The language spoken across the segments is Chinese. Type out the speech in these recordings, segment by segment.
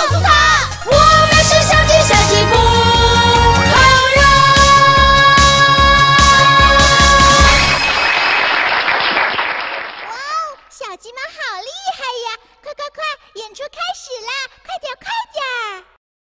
诉他，我们是小鸡小鸡不好惹。 哇哦，小鸡们好厉害呀！快快快，演出开始啦！快点快点！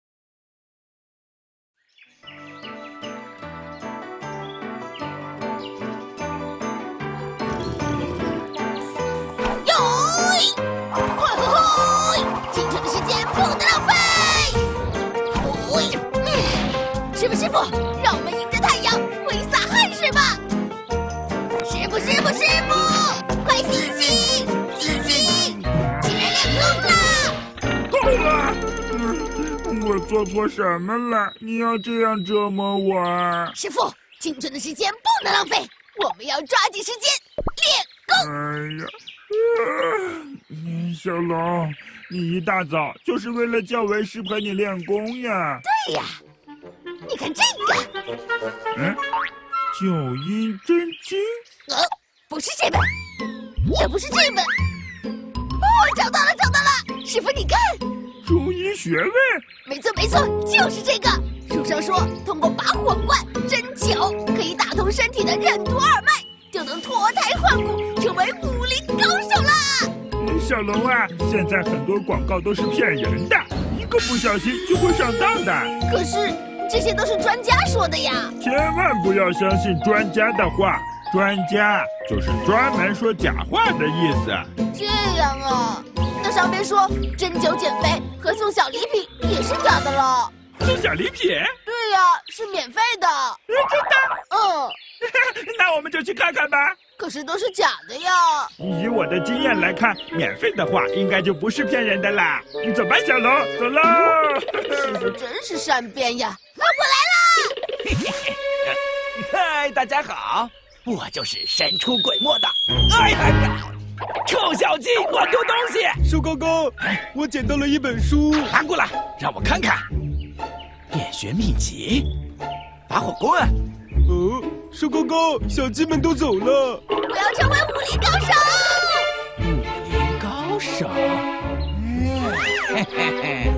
师傅，让我们迎着太阳挥洒汗水吧！师傅，快洗洗，起来练功啦！ 够了！我做错什么了？你要这样折磨我啊？ 师傅，青春的时间不能浪费，我们要抓紧时间练功。 哎呀，小龙，你一大早就是为了叫为师陪你练功呀？ 对呀。你看这个， 九阴真经。 不是这本，也不是这本。哦，找到了！师傅，你看， 中医学问。 没错，就是这个。书上说，通过拔火罐、针灸，可以打通身体的任督二脉，就能脱胎换骨，成为武林高手啦。 小龙啊，现在很多广告都是骗人的，一个不小心就会上当的。 可是。这些都是专家说的呀！ 千万不要相信专家的话，专家就是专门说假话的意思。 这样啊，那上面说针灸减肥和送小礼品也是假的了。 送小礼品？ 对呀，是免费的。 真的？那我们就去看看吧。 可是都是假的呀。 以我的经验来看，免费的话应该就不是骗人的啦。走吧，小龙，走喽！ 师傅真是善变呀！我来啦！ 嗨，大家好，我就是神出鬼没的。哎呀，臭小鸡，乱丢东西！ 树高高，我捡到了一本书， 拿过来，让我看看。变学秘籍，拔火棍。 树高高，小鸡们都走了。 我要成为武林高手！ 武林高手？嘿嘿嘿。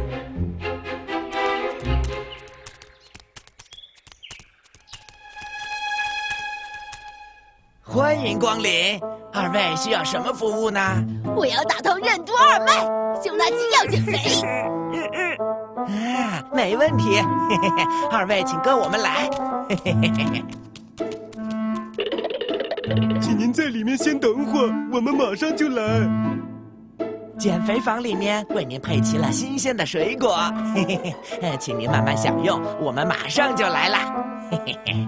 欢迎光临，二位需要什么服务呢？ 我要打通任督二脉，胸大肌要减肥。 没问题，嘿嘿嘿，二位请跟我们来。嘿嘿嘿嘿嘿。 请您在里面先等会儿，我们马上就来。 减肥房里面为您配齐了新鲜的水果，嘿嘿嘿，请您慢慢享用，我们马上就来啦。嘿嘿嘿。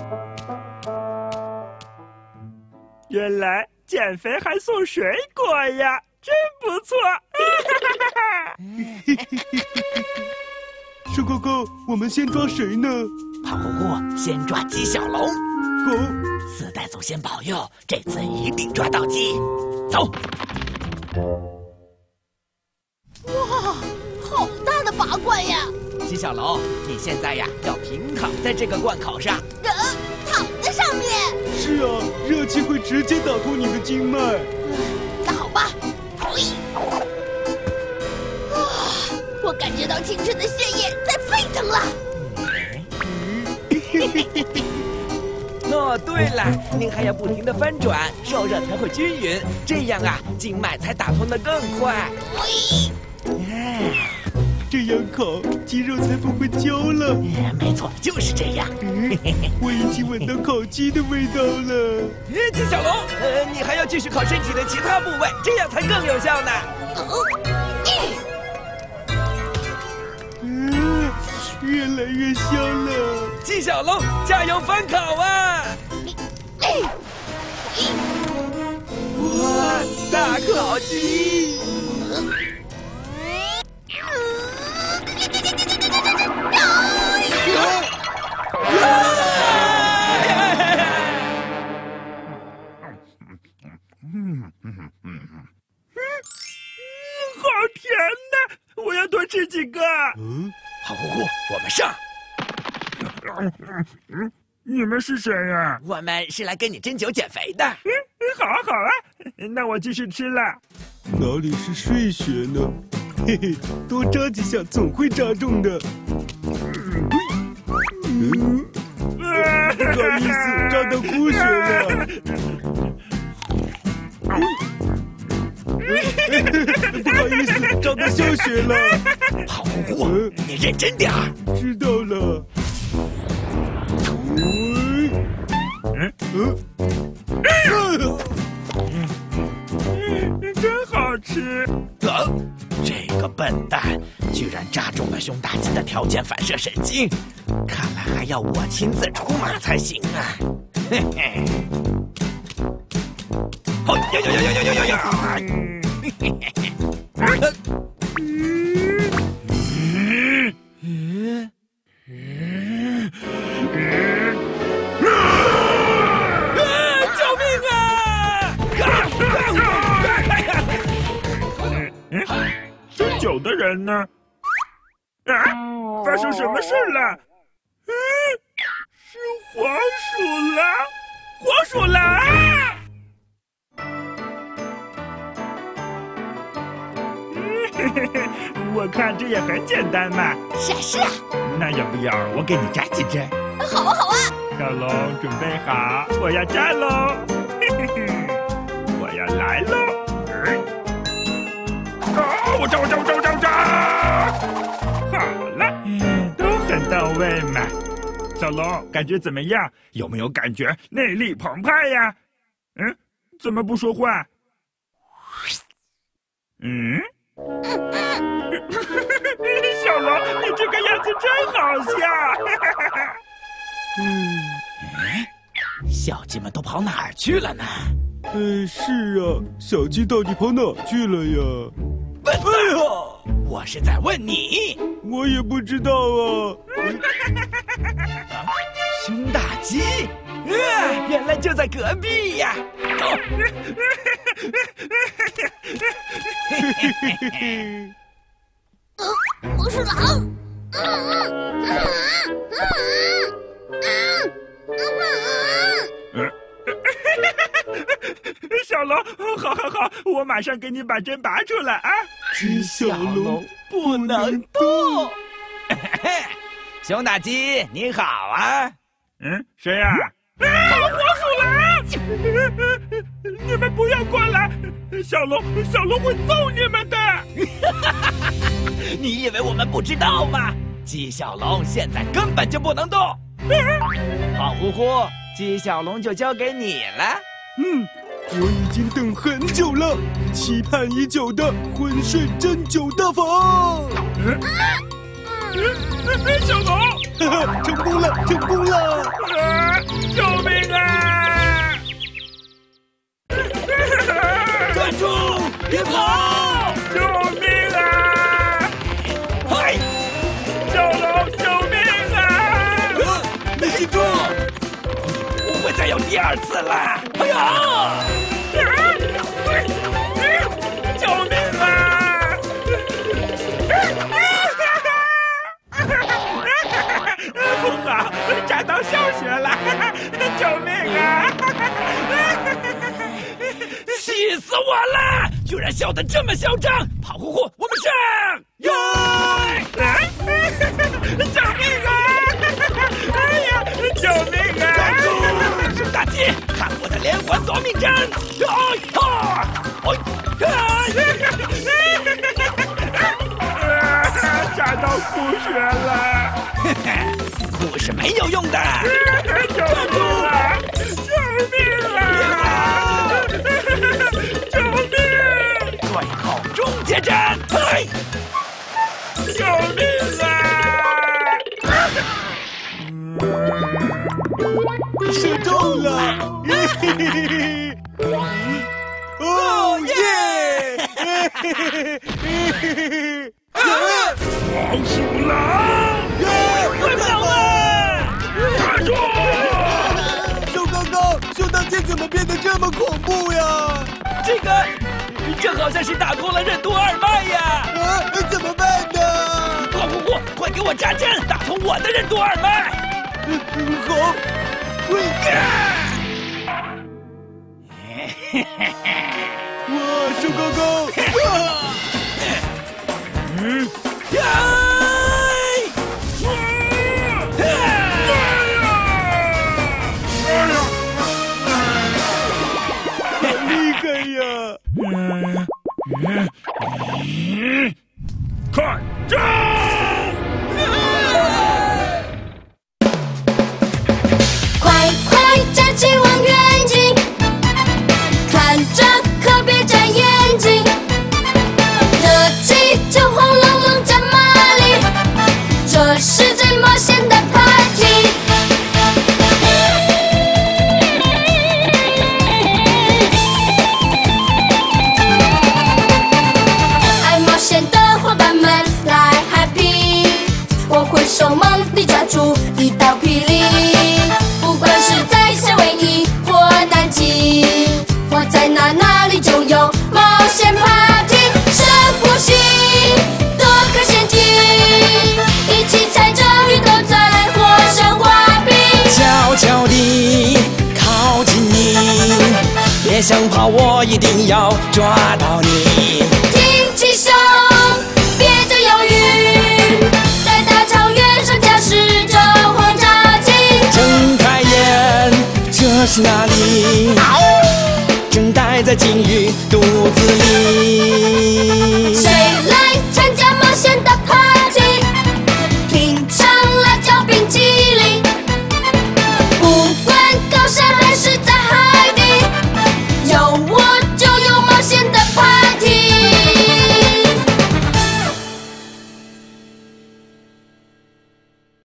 原来减肥还送水果呀，真不错！ 树高高，我们先抓谁呢？ 胖乎乎，先抓鸡小龙。 好， 四代祖先保佑，这次一定抓到鸡。走。 哇，好大的拔罐呀！ 鸡小龙，你现在呀要平躺在这个罐口上。 躺在上面。 是啊，热气会直接打通你的经脉。 那好吧，我感觉到青春的血液在沸腾了。 哦，对了，您还要不停地翻转，受热才会均匀，这样啊，经脉才打通得更快。 这样烤，鸡肉才不会焦了。 没错，就是这样。 我已经闻到烤鸡的味道了。 鸡小龙，你还要继续烤身体的其他部位，这样才更有效呢。 越来越香了。 鸡小龙，加油翻烤啊！哇，大烤鸡！ 好甜呐！我要多吃几个。 胖乎乎，我们上。 你们是谁呀？ 我们是来跟你针灸减肥的。 好啊，好啊，那我继续吃了。 哪里是睡穴呢？ 嘿嘿，多扎几下总会扎中的。不好意思，扎到枯血了。不好意思，扎到消血了。 胖乎乎，你认真点儿。 知道了。 真好吃。 这个笨蛋居然扎中了熊大鸡的条件反射神经，看来还要我亲自出马才行啊！嘿嘿。好呀呀呀呀呀呀呀！救命啊！ 喝酒的人呢？啊！发生什么事了？是黄鼠狼！黄鼠狼！我看这也很简单嘛。 是啊是啊。 那要不要我给你扎几针？ 好啊好啊。 小龙准备好，我要扎喽！我要来喽！我扎！好了，都很到位嘛。小龙，感觉怎么样？有没有感觉内力澎湃呀？怎么不说话？小龙，你这个样子真好笑！ 小鸡们都跑哪儿去了呢？ 是啊，小鸡到底跑哪去了呀？ 笨蛋！我是在问你。 我也不知道啊。 熊大鸡，原来就在隔壁呀！走。 黄鼠狼。 小龙，好，我马上给你把针拔出来啊！ 鸡小龙不能动。熊大鸡，你好啊！ 谁呀？黄鼠狼！你们不要过来！小龙会揍你们的！ 你以为我们不知道吗？鸡小龙现在根本就不能动。胖乎乎，鸡小龙就交给你了。 我已经等很久了，期盼已久的昏睡针灸大法。 小龙， 成功了！ 救命啊！ 站住！别跑！ 救命啊！ 嗨！ 小龙，救命啊！ 你记住，不会再有第二次了。哎呀！ 救命啊！不好，扎到笑穴了！救命啊！ 气死我了！居然笑得这么嚣张！胖乎乎，我们上！哟！ 救命啊！哎呀，救命啊！ 熊大鸡，看我的连环夺命针！ 扎到哭血了！ 哭是没有用的！ 救命啊！救命啊！救命！ 最后终结战！ 救命啊！ 射中了！哦耶！ 黄鼠狼！ 快跑啊！ 站住！ 瘦高高，熊大鸡怎么变得这么恐怖呀？ 这好像是打通了任督二脉呀！ 怎么办呢？ 胖乎乎，快给我扎针，打通我的任督二脉！ 好。 哇， 瘦高高！ 厉害呀！ 看招！ 快快架起望远镜，看着可别眨眼睛。热气就轰隆隆加马力，这是最冒险的 party。爱冒险的伙伴们来 happy， 我会手猛地抓住一道霹雳。不管是在夏威夷或南极，我在哪里就有冒险 party。深呼吸，躲开陷阱，一起踩着鱼都在火上滑冰。 悄悄地靠近你，别想跑，我一定要抓到你。 挺起胸，别再犹豫，在大草原上驾驶着轰炸机。 睁开眼，这是哪里？正待在鲸鱼